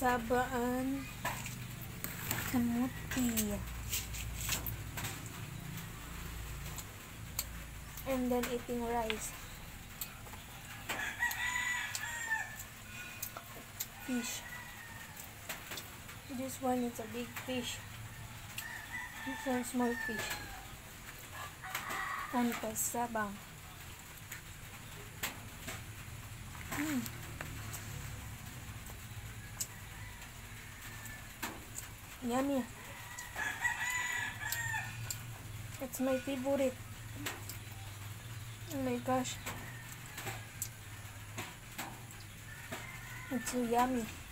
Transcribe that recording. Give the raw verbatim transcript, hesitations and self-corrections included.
cassava and kamuti. And then eating rice. Fish. This one is a big fish. This one small fish. And cassava. Mm. Yummy. It's my favorite. Oh my gosh. It's so yummy.